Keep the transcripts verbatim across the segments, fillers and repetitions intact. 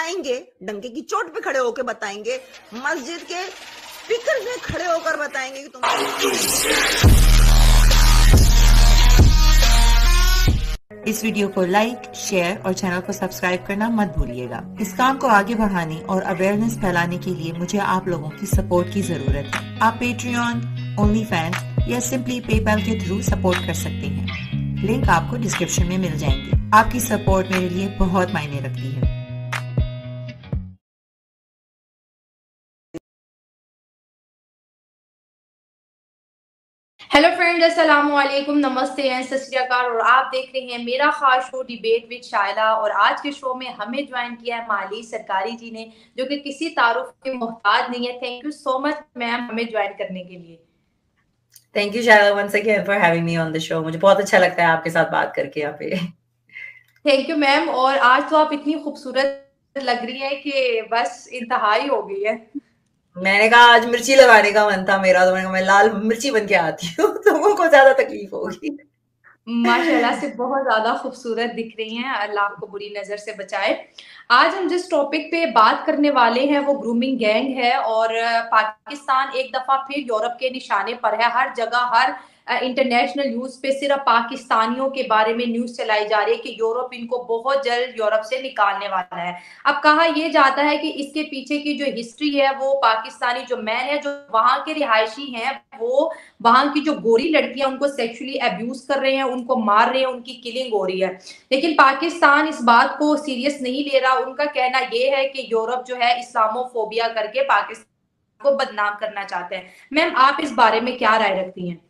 बताएंगे, डंके की चोट पे खड़े होकर बताएंगे, मस्जिद के स्पीकर में खड़े होकर बताएंगे कि तुम। इस वीडियो को लाइक, शेयर और चैनल को सब्सक्राइब करना मत भूलिएगा। इस काम को आगे बढ़ाने और अवेयरनेस फैलाने के लिए मुझे आप लोगों की सपोर्ट की जरूरत है। आप पेट्रियन, ओनली फैंस या सिंपली पेपैल के थ्रू सपोर्ट कर सकते हैं। लिंक आपको डिस्क्रिप्शन में मिल जाएंगे। आपकी सपोर्ट मेरे लिए बहुत मायने रखती है। हेलो फ्रेंड्स, अस्सलाम वालेकुम, नमस्ते एंड सत श्री अकाल। और आप देख रहे हैं मेरा खास शो डिबेट विद शायला। और आज के शो में हमें ज्वाइन किया है माली सरकारी जी ने, जो कि किसी तारुफ के मोहताज नहीं है। Thank you so much ma'am हमें ज्वाइन करने के लिए। Thank you Shaila once again for having me on the show. मुझे बहुत अच्छा लगता है आपके साथ बात करके यहाँ पे। Thank you ma'am. और आज तो आप इतनी खूबसूरत लग रही है कि बस इंतहाई हो गई है। मैंने कहा आज मिर्ची लगाने का मन था मेरा, तो मैंने कहा मैं लाल मिर्ची बन के आती हूँ, लोगों को ज्यादा तकलीफ होगी। माशाल्लाह से बहुत ज्यादा खूबसूरत दिख रही हैं, अल्लाह आपको बुरी नजर से बचाए। आज हम जिस टॉपिक पे बात करने वाले हैं वो ग्रूमिंग गैंग है। और पाकिस्तान एक दफा फिर यूरोप के निशाने पर है। हर जगह, हर इंटरनेशनल न्यूज पे सिर्फ पाकिस्तानियों के बारे में न्यूज चलाई जा रही है कि यूरोप इनको बहुत जल्द यूरोप से निकालने वाला है। अब कहा यह जाता है कि इसके पीछे की जो हिस्ट्री है वो पाकिस्तानी जो मैन है, जो वहां के रिहायशी हैं, वो वहां की जो गोरी लड़कियां उनको सेक्सुअली अब्यूज कर रहे हैं, उनको मार रहे हैं, उनकी किलिंग हो रही है। लेकिन पाकिस्तान इस बात को सीरियस नहीं ले रहा। उनका कहना यह है कि यूरोप जो है इस्लामोफोबिया करके पाकिस्तान को बदनाम करना चाहते हैं। मैम आप इस बारे में क्या राय रखती हैं?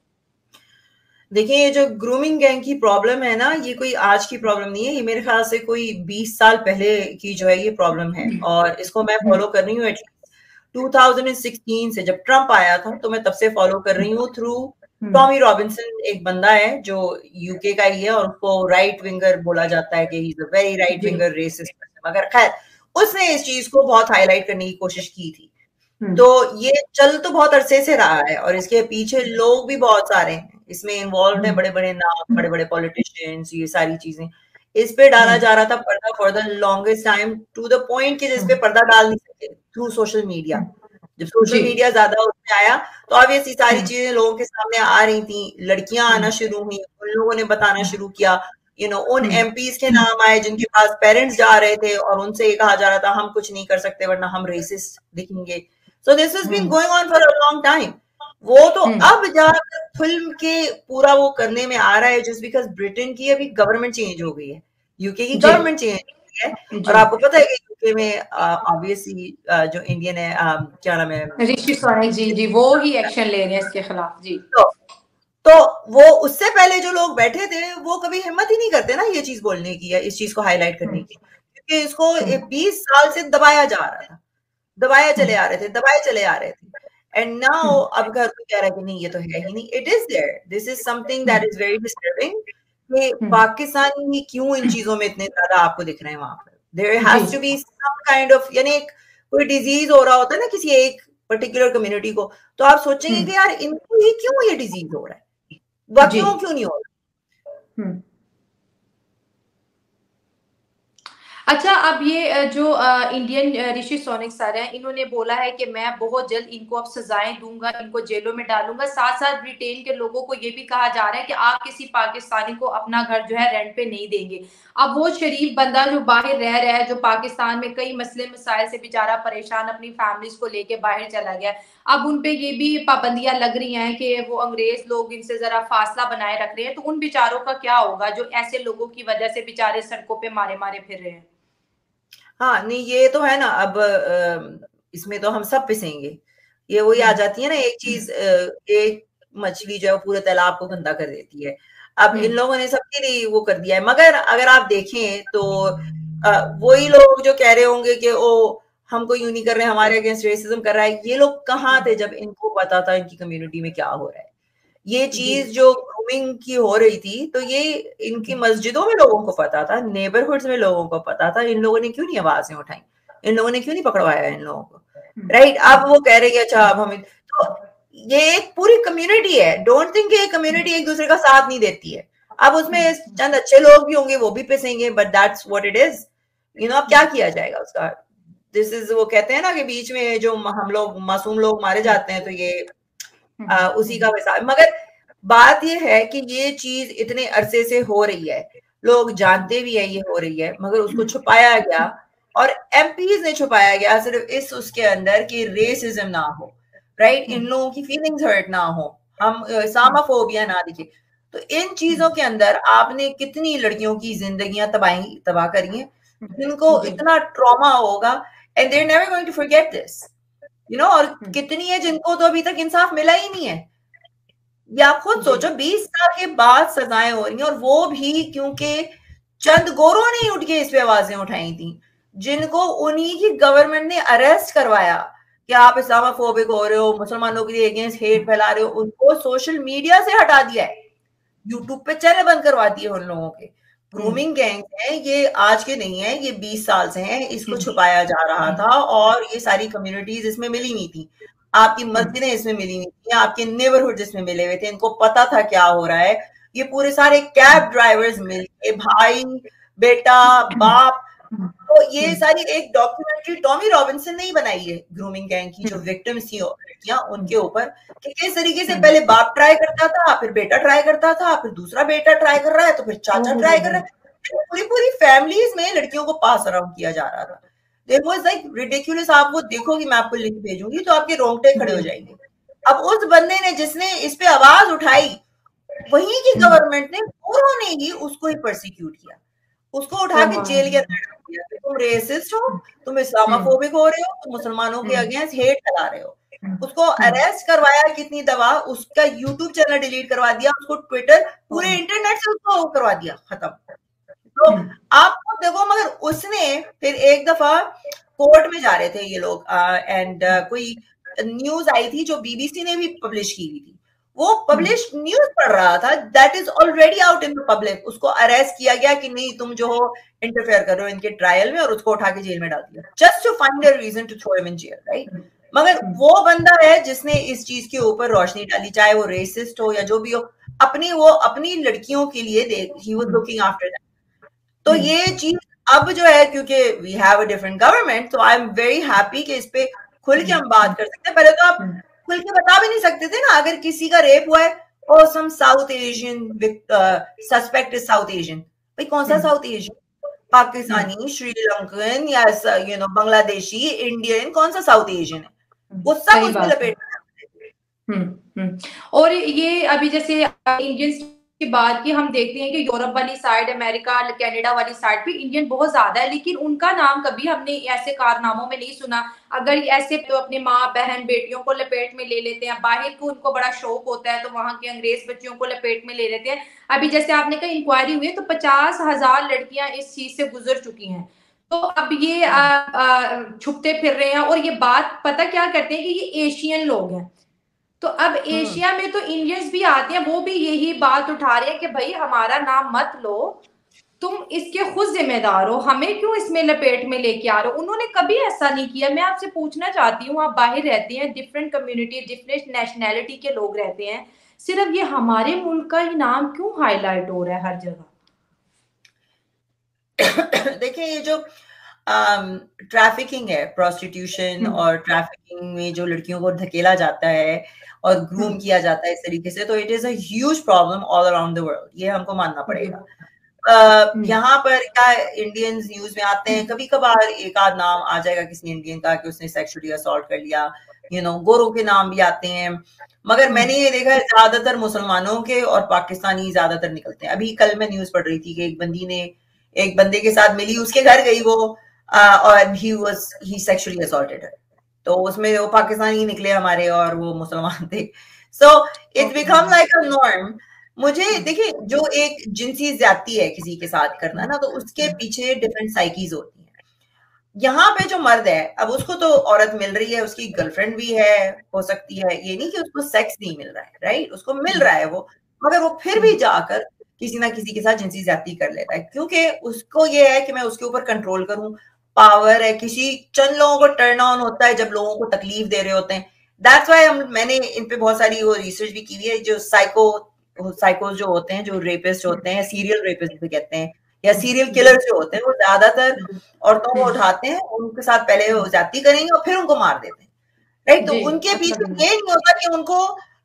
देखिए, ये जो ग्रूमिंग गैंग की प्रॉब्लम है ना, ये कोई आज की प्रॉब्लम नहीं है। ये मेरे ख्याल से कोई बीस साल पहले की जो है ये प्रॉब्लम है। और इसको मैं फॉलो कर रही हूँ एटलीस्ट टू थाउजेंड सिक्सटीन से, जब ट्रम्प आया था तो मैं तब से फॉलो कर रही हूँ थ्रू टॉमी रॉबिन्सन। एक बंदा है जो यूके का ही है और उसको राइट विंगर बोला जाता है कि he is a very right winger racist. मगर खैर, उसने इस चीज को बहुत हाईलाइट करने की कोशिश की थी। तो ये चल तो बहुत अरसे से रहा है और इसके पीछे लोग भी बहुत सारे हैं इसमें इन्वॉल्व है, बड़े बड़े नाम, बड़े बड़े पॉलिटिशियंस, ये सारी चीजें इस पे डाला जा रहा था पर्दा for the longest time, to the point कि जिस पे पर्दा डाल नहीं सके थ्रू सोशल मीडिया। जब सोशल मीडिया ज्यादा उसमें आया तो अब ये सारी चीजें लोगों के सामने आ रही थी। लड़कियां आना शुरू हुई, उन लोगों ने बताना शुरू किया, यू नो, उन एमपीज के नाम आए जिनके पास पेरेंट्स जा रहे थे और उनसे ये कहा जा रहा था हम कुछ नहीं कर सकते वरना हम रेसिस्ट दिखेंगे। So this has been going on for a long time. वो तो अब जाकर फिल्म के पूरा वो करने में आ रहा है जस्ट बिकॉज ब्रिटेन की अभी गवर्नमेंट चेंज हो गई है, यूके की गवर्नमेंट चेंज हो गई है। और आपको पता है कि यूके में ऑब्वियसली जो इंडियन है, क्या नाम है, ऋषि सुनक जी जी वो ही एक्शन ले रहे हैं इसके खिलाफ जी। तो, तो वो उससे पहले जो लोग बैठे थे वो कभी हिम्मत ही नहीं करते ना ये चीज बोलने की या इस चीज को हाईलाइट करने की, क्योंकि इसको बीस साल से दबाया जा रहा था, दबाए चले आ रहे थे दबाए चले आ रहे थे एंड नाउ अब घर को कह रहा है कि नहीं ये तो है ही नहीं। It is there, this is something that is very disturbing कि पाकिस्तानी क्यों इन चीजों में इतने ज्यादा आपको दिख रहे हैं वहां पर। There has to be some kind of, यानी एक कोई डिजीज हो रहा होता है ना किसी एक पर्टिकुलर कम्युनिटी को, तो आप सोचेंगे कि यार इनको ये क्यों ये डिजीज हो रहा है, बाकियों क्यों नहीं हो रहा। अच्छा, अब ये जो इंडियन ऋषि सोनक सर हैं, इन्होंने बोला है कि मैं बहुत जल्द इनको अब सजाएं दूंगा, इनको जेलों में डालूंगा। साथ साथ ब्रिटेन के लोगों को ये भी कहा जा रहा है कि आप किसी पाकिस्तानी को अपना घर जो है रेंट पे नहीं देंगे। अब वो शरीफ बंदा जो बाहर रह रहा है, जो पाकिस्तान में कई मसले मसाइल से बेचारा परेशान अपनी फैमिलीज को लेके बाहर चला गया, अब उन पे ये भी पाबंदियां लग रही हैं कि वो अंग्रेज लोग इनसे जरा फासला बनाए रख रहे हैं। तो उन बेचारों का क्या होगा जो ऐसे लोगों की वजह से बेचारे सड़कों पे मारे मारे फिर रहे हैं? हाँ नहीं, ये तो है ना, अब इसमें तो हम सब पिसेंगे। ये वही आ जाती है ना एक चीज, एक मछली जो है पूरे तालाब को गंदा कर देती है। अब इन लोगों ने सबके लिए वो कर दिया है। मगर अगर आप देखें तो वही लोग जो कह रहे होंगे कि ओ हमको यूं नहीं कर रहे, हमारे अगेंस्ट रेसिज्म कर रहा है, ये लोग कहाँ थे जब इनको पता था इनकी कम्युनिटी में क्या हो रहा है। ये चीज जो ग्रूमिंग की हो रही थी तो ये इनकी मस्जिदों में लोगों को पता था, नेबरहुड्स में लोगों को पता था। इन लोगों ने क्यों नहीं आवाजें उठाई, इन लोगों ने क्यों नहीं पकड़वाया इन लोगों को, राइट। अब वो कह रहे हैं अच्छा अब हम, तो ये एक पूरी कम्युनिटी है। डोंट थिंक ये कम्युनिटी एक दूसरे का साथ नहीं देती है। अब उसमें चंद अच्छे लोग भी होंगे, वो भी पिसेंगे, but that's what it is, you know अब क्या किया जाएगा उसका? दिस इज, वो कहते हैं ना कि बीच में जो हम लोग मासूम लोग मारे जाते हैं, तो ये आ, उसी का मिसाल। मगर बात ये है कि ये चीज इतने अरसे से हो रही है, लोग जानते भी है ये हो रही है, मगर उसको छुपाया गया, और एमपीज ने छुपाया गया सिर्फ इस उसके अंदर कि रेसिज्म ना हो, राइट, इन लोगों की फीलिंग्स हर्ट ना हो, हम इस्लामोफोबिया ना दिखे। तो इन चीजों के अंदर आपने कितनी लड़कियों की जिंदगियां तबाही तबाह करी हैं, जिनको इतना ट्रॉमा होगा, and they are never going to forget this, you know. और कितनी है जिनको तो अभी तक इंसाफ मिला ही नहीं है। ये आप खुद सोचो, बीस साल के बाद सजाएं हो रही हैं, और वो भी क्योंकि चंद गोरों ने उठ के इस पे आवाजें उठाई थी, जिनको उन्हीं की गवर्नमेंट ने अरेस्ट करवाया कि आप इस्लामोफोबिक हो रहे हो, मुसलमानों के लिए अगेंस्ट हेट फैला रहे हो। उनको सोशल मीडिया से हटा दिया है, यूट्यूब पे चैनल बंद करवा दिए उन लोगों के। ग्रूमिंग गैंग है ये, आज के नहीं है, ये बीस साल से हैं, इसको छुपाया जा रहा था, और ये सारी कम्युनिटीज इसमें मिली नहीं थी, आपकी मस्जिदें इसमें मिली नहीं थी, आपके नेबरहुड इसमें मिले हुए थे, इनको पता था क्या हो रहा है। ये पूरे सारे कैब ड्राइवर्स मिलके, भाई बेटा बाप, तो ये सारी एक डॉक्यूमेंट्री टॉमी रॉबिन्सन ने ही बनाई है ग्रूमिंग गैंग की, जो विक्टिम्स थी लड़कियां, उनके ऊपर, कि किस तरीके से पहले बाप ट्राई करता था, फिर बेटा ट्राई करता था, फिर दूसरा बेटा ट्राई कर रहा है, तो फिर चाचा ट्राई कर रहा है, पूरी पूरी फैमिलीज में लड़कियों को पास अराउंड किया जा रहा था। It was like ridiculous। आप वो देखोगी, मैं आपको लिंक भेजूंगी तो आपके रोंगटे खड़े हो जाएंगे। अब उस बंदे ने जिसने इस पे आवाज उठाई, वहीं की गवर्नमेंट ने, उन्होंने ही उसको ही परसिक्यूट किया, उसको उठा के जेल के अंदर डाल दिया। तुम रेसिस्ट हो, तुम इस्लामोफोबिक हो रहे हो, तुम मुसलमानों के अगेंस्ट हेट फैला रहे हो। उसको अरेस्ट करवाया कितनी दफा, उसका यूट्यूब चैनल डिलीट करवा दिया, उसको ट्विटर, पूरे इंटरनेट से उसको करवा दिया खत्म। तो आप देखो, मगर उसने फिर एक दफा कोर्ट में जा रहे थे ये लोग, एंड uh, uh, कोई न्यूज आई थी जो बीबीसी ने भी पब्लिश की हुई थी, वो पब्लिश न्यूज पढ़ रहा था, that is already out in the public. उसको अरेस्ट किया गया कि नहीं तुम जो हो इंटरफेयर कर रहे हो इनके ट्रायल में, और उसको उठा के जेल में डाल दिया, just to find a reason to throw him in jail, right. मगर वो बंदा है जिसने इस चीज के ऊपर रोशनी डाली, चाहे वो रेसिस्ट हो या जो भी हो, अपनी वो अपनी लड़कियों के लिए देख, he was looking after that. तो ये चीज अब जो है, क्योंकि we have a different government, तो आई एम वेरी हैप्पी कि इस पे खुल के हम बात कर सकते हैं। पहले तो आप खुल के बता भी नहीं सकते थे ना, अगर किसी का रेप हुआ है, oh some South Asian suspect is South Asian, भाई कौन सा साउथ एशियन, पाकिस्तानी, श्रीलंकन, या यू नो बांग्लादेशी, इंडियन, कौन सा साउथ एशियन है, वो सब उसमें लपेट। हम्म और ये अभी जैसे इंडियंस की बात की, हम देखते हैं कि यूरोप वाली साइड, अमेरिका, कनाडा वाली साइड पे इंडियन बहुत ज्यादा है, लेकिन उनका नाम कभी हमने ऐसे कारनामों में नहीं सुना। अगर ऐसे तो अपने माँ बहन बेटियों को लपेट में ले लेते हैं, बाहर को उनको बड़ा शौक होता है, तो वहां के अंग्रेज बच्चियों को लपेट में ले लेते हैं। अभी जैसे आपने कहा इंक्वायरी हुई है, तो पचास हजार लड़कियां इस चीज से गुजर चुकी हैं। तो अब ये आ, आ, छुपते फिर रहे हैं, और ये बात पता क्या करते हैं कि ये एशियन लोग हैं। तो अब एशिया में तो इंडियंस भी आते हैं, वो भी यही बात उठा रहे हैं कि भाई हमारा नाम मत लो, तुम इसके खुद जिम्मेदार हो, हमें क्यों इसमें लपेट में लेके आ रहे हो। उन्होंने कभी ऐसा नहीं किया। मैं आपसे पूछना चाहती हूँ, आप बाहर रहते हैं, डिफरेंट कम्युनिटी, डिफरेंट नेशनैलिटी के लोग रहते हैं, सिर्फ ये हमारे मुल्क का ही नाम क्यों हाईलाइट हो रहा है हर जगह? देखिए, ये जो ट्रैफिकिंग है, प्रोस्टिट्यूशन और ट्रैफिकिंग में जो लड़कियों को धकेला जाता है और ग्रूम किया जाता है इस तरीके से, तो it is a huge problem all around the world, ये हमको मानना पड़ेगा। uh, यहाँ पर क्या इंडियंस न्यूज में आते हैं, कभी कभार एक आध नाम आ जाएगा किसी इंडियन का कि उसने सेक्सुअली असॉल्ट कर लिया, यू नो, गोरों के नाम भी आते हैं, मगर मैंने ये देखा है ज्यादातर मुसलमानों के और पाकिस्तानी ज्यादातर निकलते हैं। अभी कल मैं न्यूज पढ़ रही थी कि एक बंदी ने एक बंदे के साथ मिली, उसके घर गई वो, uh, और he was he sexually assaulted her, तो उसमें वो पाकिस्तानी निकले हमारे और वो मुसलमान थे। So it become like a norm. मुझे देखिए, जो एक जिनसी ज्यादती है किसी के साथ करना ना, तो उसके पीछे डिफरेंट साइकीज होती हैं। यहाँ पे जो मर्द है, अब उसको तो औरत मिल रही है, उसकी गर्लफ्रेंड भी है, हो सकती है, ये नहीं कि उसको सेक्स नहीं मिल रहा है, राइट, उसको मिल रहा है वो, मगर वो फिर भी जाकर किसी ना किसी के साथ जिनसी ज्यादती कर लेता है, क्योंकि उसको ये है कि मैं उसके ऊपर कंट्रोल करूं, पावर है। किसी चंद लोगों को टर्न ऑन होता है जब लोगों को तकलीफ दे रहे होते हैं। दैट्स व्हाई हम मैंने इन पे बहुत सारी वो रिसर्च भी की हुई है। जो साइको साइकोस जो होते हैं, जो रेपिस्ट होते हैं, सीरियल रेपिस्ट भी कहते हैं, या सीरियल किलर जो होते हैं वो ज्यादातर औरतों को उठाते हैं, उनके साथ पहले वो ज्यादती करेंगे और फिर उनको मार देते हैं, राइट। तो उनके पीछे ये नहीं होता कि उनको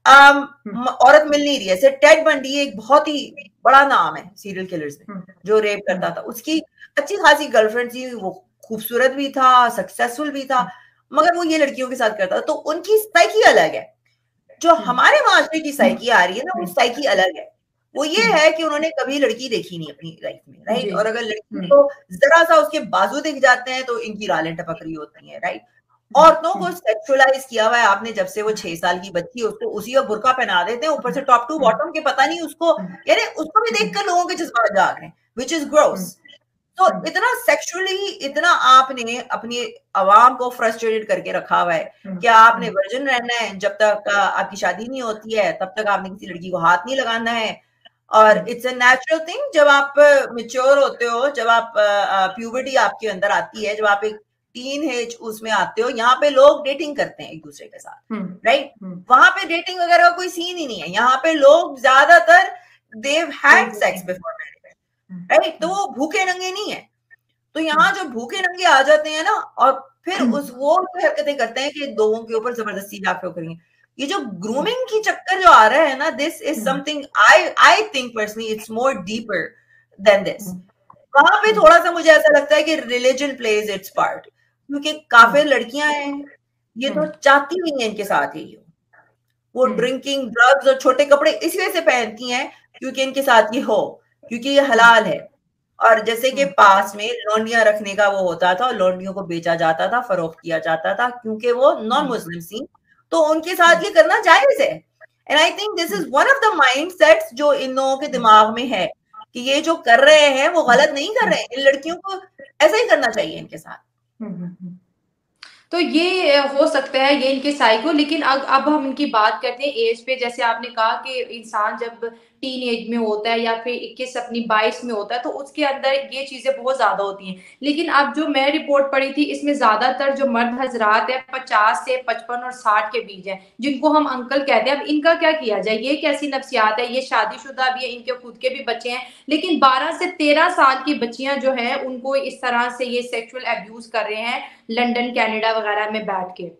आम, औरत मिल नहीं रही है। जैसे टेड बंडी एक बहुत ही बड़ा नाम है सीरियल किलर्स में, जो रेप करता था, उसकी अच्छी खासी गर्लफ्रेंड थी, वो खूबसूरत भी था, सक्सेसफुल भी था, मगर वो ये लड़कियों के साथ करता था। तो उनकी साइकी अलग है। जो हमारे माशरे की साइकी आ रही है ना, वो साइकी अलग है। वो ये है कि उन्होंने कभी लड़की देखी नहीं अपनी लाइफ में, राइट। और अगर लड़की को जरा सा उसके बाजू दिख जाते हैं तो इनकी रालें टपक रही होती हैं, राइट। औरतों को सेक्सुअलाइज किया हुआ है आपने, जब से वो छह साल की बच्ची, उसको उसी का बुर्का पहना देते हैं ऊपर से टॉप टू बॉटम के, पता नहीं उसको, यानी उसको भी देखकर लोगों के जज्बात जाग रहे हैं, विच इज ग्रोस। तो इतना सेक्सुअली, इतना आपने अपनी आवाम को फ्रस्ट्रेटेड करके रखा हुआ है कि आपने वर्जिन रहना है, जब तक आपकी शादी नहीं होती है तब तक आपने किसी लड़की को हाथ नहीं लगाना है। और इट्स अ नेचुरल थिंग, जब आप मेच्योर होते हो, जब आप प्यूबर्टी आपके अंदर आती है, जब आप एक टीन एज उसमें आते हो, यहाँ पे लोग डेटिंग करते हैं एक दूसरे के साथ, राइट। वहां पे डेटिंग वगैरह का कोई सीन ही नहीं है। यहाँ पे लोग ज्यादातर they had sex before marriage, right. तो वो भूखे नंगे नहीं है। तो यहाँ जो भूखे नंगे आ जाते हैं ना, और फिर उस वो हरकतें करते हैं कि लोगों के ऊपर जबरदस्ती जाके करेंगे। ये जो ग्रूमिंग की चक्कर जो आ रहा है ना, this is something I I think personally it's more deeper than this. वहां पे थोड़ा सा मुझे ऐसा लगता है कि रिलीजन प्लेज इट्स पार्ट, क्योंकि काफिर लड़कियां हैं, ये तो चाहती नहीं है इनके साथ ही हो। वो ड्रिंकिंग, ड्रग्स और छोटे कपड़े इस वजह से पहनती हैं क्योंकि इनके साथ ये हो, क्योंकि ये हलाल है। और जैसे कि पास में लौंडियां रखने का वो होता था, लौंडियों को बेचा जाता था, फरोख्त किया जाता था, क्योंकि वो नॉन मुस्लिम थी, तो उनके साथ ये करना जायज है। And I think this is one of the mindsets जो इन लोगों के दिमाग में है कि ये जो कर रहे हैं वो गलत नहीं कर रहे हैं, इन लड़कियों को ऐसा ही करना चाहिए इनके साथ। तो ये हो सकता है ये इनके साइको। लेकिन अब अब हम इनकी बात करते हैं एज पे। जैसे आपने कहा कि इंसान जब टीन एज में होता है या फिर इक्कीस अपनी बाईस में होता है तो उसके अंदर ये चीजें बहुत ज्यादा होती हैं। लेकिन अब जो मैं रिपोर्ट पढ़ी थी, इसमें ज्यादातर जो मर्द हजरात है पचास से पचपन और साठ के बीच हैं, जिनको हम अंकल कहते हैं। अब इनका क्या किया जाए? ये कैसी नफ्सियात है? ये शादीशुदा भी है, इनके खुद के भी बच्चे हैं, लेकिन बारह से तेरह साल की बच्चियां जो है उनको इस तरह से ये सेक्सुअल अब्यूज कर रहे हैं लंदन, कनाडा वगैरह में बैठ के।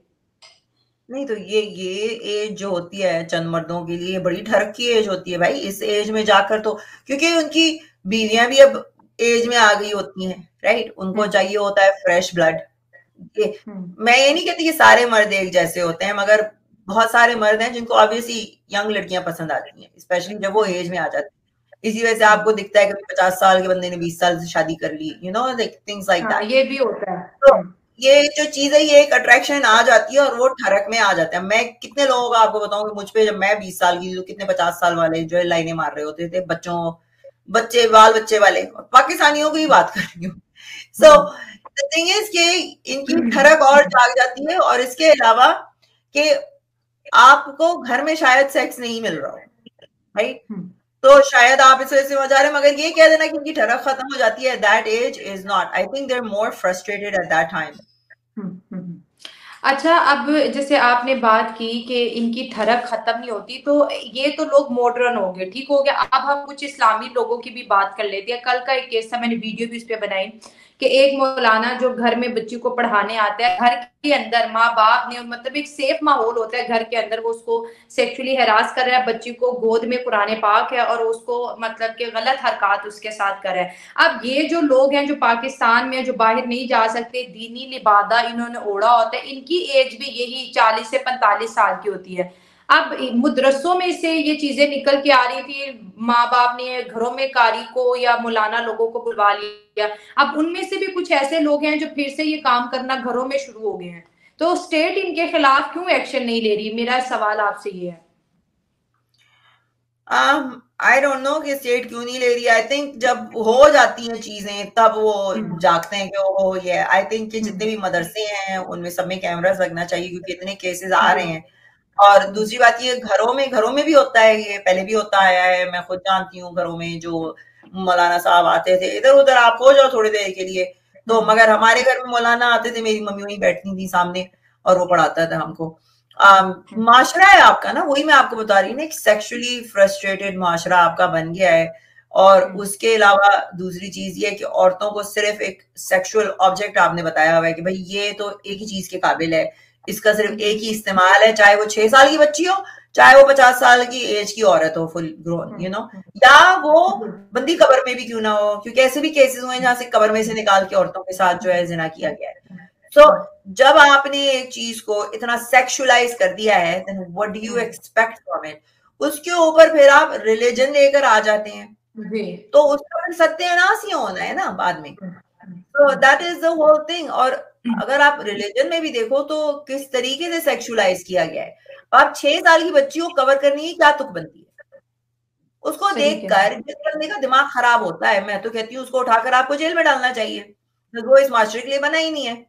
नहीं तो ये ये एज जो होती है चंद मर्दों के लिए बड़ी ठरक की एज होती है भाई। इस एज में जाकर तो, क्योंकि उनकी बीवियां भी अब एज में आ गई होती हैं, राइट। उनको चाहिए होता है फ्रेश ब्लड। ये मैं ये नहीं कहती कि सारे मर्द एक जैसे होते हैं, मगर बहुत सारे मर्द हैं जिनको ऑब्वियसली यंग लड़कियां पसंद आती हैं, स्पेशली जब वो एज में आ जाती है। इसी वजह से आपको दिखता है कि पचास साल के बंदे ने बीस साल से शादी कर ली, you know, like things like that. ये भी होता है। तो ये जो चीज है, ये एक अट्रैक्शन आ जाती है और वो ठरक में आ जाता है। मैं कितने लोगों का आपको बताऊं कि मुझ पे जब मैं बीस साल की, तो कितने पचास साल वाले जो है लाइनें मार रहे होते थे, बच्चों बच्चे बाल बच्चे वाले, पाकिस्तानियों की ही बात कर रही हूँ। सो द थिंग इज कि इनकी ठरक और जाग जाती है। और इसके अलावा कि आपको घर में शायद सेक्स नहीं मिल रहा हो, राइट, तो शायद आप इस वजह से मजा रहे, मगर ये कह देना कि इनकी ठरक खत्म हो जाती है, that age is not, I think they are more frustrated at that time. अच्छा, अब जैसे आपने बात की कि इनकी ठरक खत्म नहीं होती, तो ये तो लोग मॉडर्न हो गए, ठीक हो गया। अब हम कुछ इस्लामी लोगों की भी बात कर लेते हैं। कल का एक केस था, मैंने वीडियो भी इस पे बनाई कि एक मौलाना जो घर में बच्ची को पढ़ाने आता है, घर के अंदर माँ बाप ने, मतलब एक सेफ माहौल होता है घर के अंदर, वो उसको सेक्सुअली हैरास कर रहा है, बच्ची को गोद में कुरान पाक है और उसको मतलब के गलत हरकत उसके साथ कर रहा है। अब ये जो लोग हैं जो पाकिस्तान में जो बाहर नहीं जा सकते, दीनी लिबादा इन्होंने ओढ़ा होता है, इनकी एज भी यही चालीस से पैंतालीस साल की होती है। अब मदरसों में से ये चीजें निकल के आ रही थी, माँ बाप ने घरों में कारी को या मौलाना लोगों को बुलवा लिया। अब उनमें से भी कुछ ऐसे लोग हैं जो फिर से ये काम करना घरों में शुरू हो गए हैं। तो स्टेट इनके खिलाफ क्यों एक्शन नहीं ले रही? मेरा सवाल आपसे ये है। आई डोंट नो कि स्टेट क्यों नहीं ले रही। आई थिंक जब हो जाती हैं चीजें तब वो जागते हैं कि ओ ये। आई थिंक कि जितने भी मदरसे हैं उनमें सब में कैमरास लगना चाहिए, क्योंकि इतने केसेस आ रहे हैं। और दूसरी बात ये, घरों में घरों में भी होता है, ये पहले भी होता आया है। मैं खुद जानती हूँ घरों में जो मौलाना साहब आते थे, इधर उधर आप हो जाओ थोड़ी देर के लिए, तो मगर हमारे घर में मौलाना आते थे, मेरी मम्मी वहीं बैठती थी सामने और वो पढ़ाता था हमको। माशरा है आपका ना, वही मैं आपको बता रही हूँ ना, सेक्सुअली फ्रस्ट्रेटेड माशरा आपका बन गया है। और उसके अलावा दूसरी चीज ये है कि औरतों को सिर्फ एक सेक्सुअल ऑब्जेक्ट आपने बताया हुआ है कि भाई ये तो एक ही चीज के काबिल है, इसका सिर्फ एक ही इस्तेमाल है, चाहे वो छह साल की बच्ची हो, चाहे वो पचास साल की एज की औरत हो, फुल ग्रोन, यू नो, या वो बंदी कब्र में भी क्यों ना हो, क्योंकि ऐसे भी केसेस हुए हैं जहां से कब्र में से निकाल के औरतों के साथ जो है जिना किया गया है। सो so, जब आपने एक चीज को इतना सेक्सुअलाइज कर दिया है, then what do you expect from it? उसके ऊपर फिर आप रिलीजन लेकर आ जाते हैं, तो उसका फिर सत्यानाश ही होना है ना बाद में। तो that is the whole thing. और अगर आप रिलीजन में भी देखो तो किस तरीके से सेक्सुअलाइज किया गया है। आप छह साल की बच्ची को कवर करने की क्या तुक बनती है? उसको देखकर जिस बंदे का दिमाग खराब होता है, मैं तो कहती हूँ उसको उठाकर आपको जेल में डालना चाहिए, वो इस मास्टर के लिए बना ही नहीं है।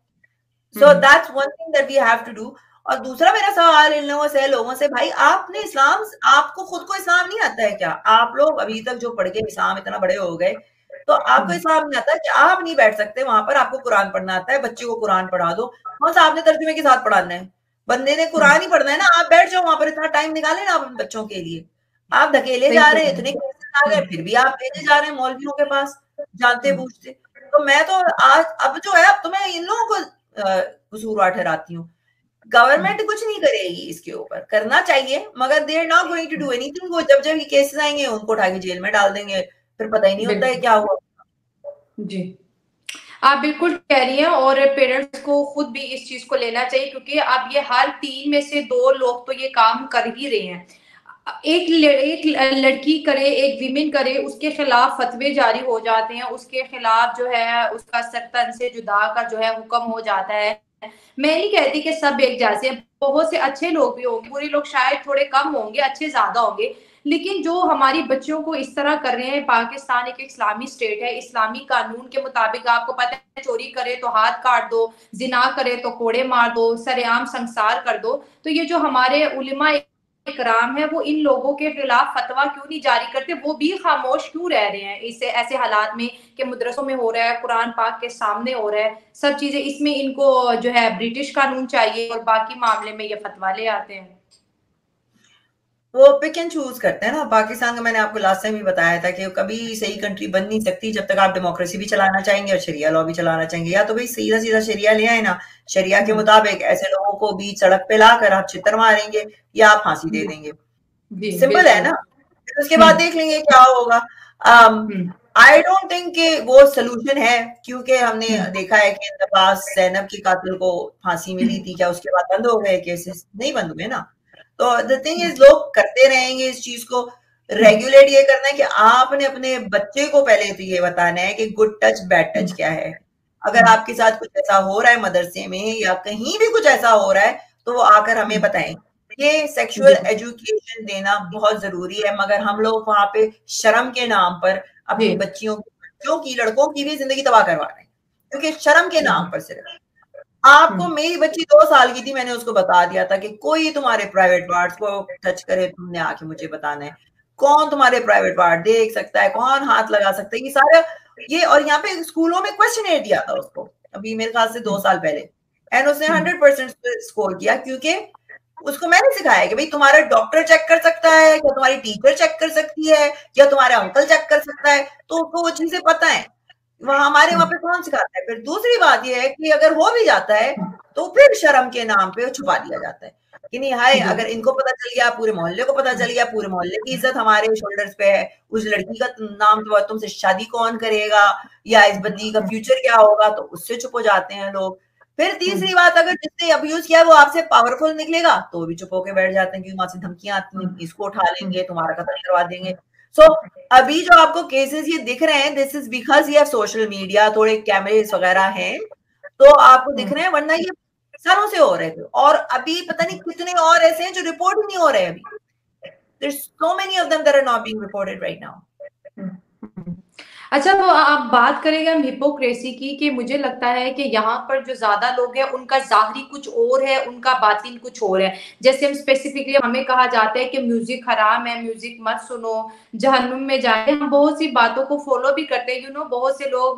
So that's one thing that we have to do. और दूसरा मेरा सवाल इन लोगों से लोगों से, भाई आपने इस्लाम, आपको खुद को इस्लाम नहीं आता है क्या? आप लोग अभी तक जो पढ़ के इस्लाम इतना बड़े हो गए, तो आपको इस्लाम नहीं आता कि आप नहीं बैठ सकते वहां पर? आपको कुरान पढ़ना आता है, बच्चे को कुरान पढ़ा दो। कौन सा आपने तर्जुमे के साथ पढ़ाना है? बंदे ने कुरान ही पढ़ना है ना, आप बैठ जाओ वहां पर, इतना टाइम निकाले ना आप बच्चों के लिए। आप धकेले जा रहे हैं, इतने केसेस आ गए, फिर भी आप भेजे जा रहे हैं मौलवियों के पास जानते बूझते। तो मैं तो आज अब जो है, अब तो मैं इन लोगों को कसूरवार ठहराती हूँ। गवर्नमेंट कुछ नहीं करेगी इसके ऊपर, करना चाहिए, मगर they are not going to do anything. वो जब जब ये केसेस आएंगे उनको उठा के जेल में डाल देंगे, फिर पता ही नहीं होता है क्या हुआ। जी, आप बिल्कुल कह रही हैं, और पेरेंट्स को खुद भी इस चीज को लेना चाहिए, क्योंकि अब ये हर तीन में से दो लोग तो ये काम कर ही रहे हैं। एक एक लड़की करे, एक विमेन करे, उसके खिलाफ फतवे जारी हो जाते हैं, उसके खिलाफ जो है उसका सख्तन से जुदा का जो है हुक्म हो जाता है। मैं नहीं कहती कि सब एक जैसे, बहुत से अच्छे लोग भी होंगे, बुरे लोग शायद थोड़े कम होंगे, अच्छे ज्यादा होंगे, लेकिन जो हमारी बच्चियों को इस तरह कर रहे हैं। पाकिस्तान एक इस्लामी स्टेट है, इस्लामी कानून के मुताबिक आपको पता है, चोरी करे तो हाथ काट दो, जिना करे तो कोड़े मार दो, सरेआम संसार कर दो। तो ये जो हमारे उलिमा इकराम है, वो इन लोगों के खिलाफ फतवा क्यों नहीं जारी करते? वो भी खामोश क्यों रह रहे हैं इसे ऐसे हालात में कि मदरसों में हो रहा है, कुरान पाक के सामने हो रहा है, सब चीजें, इसमें इनको जो है ब्रिटिश कानून चाहिए और बाकी मामले में ये फतवा ले आते हैं। वो पिक एंड चूज करते हैं ना। पाकिस्तान का मैंने आपको लास्ट टाइम भी बताया था कि कभी सही कंट्री बन नहीं सकती जब तक आप डेमोक्रेसी भी चलाना चाहेंगे और शरिया लॉ भी चलाना चाहेंगे। या तो भाई सीधा सीधा शरिया ले आए ना, शरिया के मुताबिक ऐसे लोगों को बीच सड़क पे लाकर आप चित्तर मारेंगे या आप फांसी दे देंगे। सिंपल है ना। उसके बाद देख लेंगे क्या होगा। आई डोंट थिंक कि वो सोल्यूशन है, क्योंकि हमने देखा है कि ज़ैनब की कातिल को फांसी मिली थी, क्या उसके बाद बंद हो गए केसेस? नहीं बंद हुए ना। तो द थिंग इज, लोग करते रहेंगे इस चीज को। रेगुलेट ये करना है कि आपने अपने बच्चे को पहले तो ये बताना है कि गुड टच बैड टच क्या है। अगर आपके साथ कुछ ऐसा हो रहा है मदरसे में या कहीं भी कुछ ऐसा हो रहा है, तो वो आकर हमें बताएं। ये सेक्सुअल एजुकेशन देना बहुत जरूरी है, मगर हम लोग वहां पे शर्म के नाम पर अपनी बच्चियों बच्चों की, लड़कों की भी जिंदगी तबाह करवा रहे हैं, क्योंकि शर्म के नाम पर सिर्फ। आपको, मेरी बच्ची दो साल की थी, मैंने उसको बता दिया था कि कोई तुम्हारे प्राइवेट पार्ट्स को टच करे, तुमने आके मुझे बताना है कौन तुम्हारे प्राइवेट पार्ट देख सकता है, कौन हाथ लगा सकता है, ये सारा ये। और यहाँ पे स्कूलों में क्वेश्चन दिया था उसको अभी मेरे ख्याल से दो साल पहले, एंड उसने हंड्रेड परसेंट स्कोर किया, क्योंकि उसको मैंने सिखाया कि भाई तुम्हारा डॉक्टर चेक कर सकता है, या तुम्हारी टीचर चेक कर सकती है, या तुम्हारा अंकल चेक कर सकता है, तो उसको वो चीजें पता है। वहां हमारे वहां पे कौन सिखाता है? फिर दूसरी बात यह है कि अगर हो भी जाता है तो फिर शर्म के नाम पे छुपा दिया जाता है कि नहीं हाय, अगर इनको पता चल गया, पूरे मोहल्ले को पता चल गया, पूरे मोहल्ले की इज्जत हमारे शोल्डर्स पे है, उस लड़की का नाम तो तुमसे शादी कौन करेगा, या इस बंदी का फ्यूचर क्या होगा, तो उससे चुप हो जाते हैं लोग। फिर तीसरी बात, अगर जिसने अब्यूज किया वो आपसे पावरफुल निकलेगा तो भी चुप होकर बैठ जाते हैं, क्योंकि वहां से धमकियां आती हैं, इसको उठा लेंगे, तुम्हारा कत्ल करवा देंगे। सो so, अभी जो आपको केसेस ये दिख रहे हैं, दिस इज बिकॉज ये सोशल मीडिया, थोड़े कैमरेस वगैरह हैं, तो आपको दिख रहे हैं, वरना ये सालों से हो रहे थे। और अभी पता नहीं कितने और ऐसे हैं जो रिपोर्ट ही नहीं हो रहे अभी। There's so many of them that are not being reported right now. अच्छा, तो आप बात करेंगे हम हिपोक्रेसी की, कि मुझे लगता है कि यहाँ पर जो ज्यादा लोग हैं उनका जाहरी कुछ और है, उनका बातिन कुछ और है। जैसे हम स्पेसिफिकली हमें कहा जाता है कि म्यूजिक हराम है, म्यूजिक मत सुनो, जहन्नुम में जाए। हम बहुत सी बातों को फॉलो भी करते हैं, यू नो, बहुत से लोग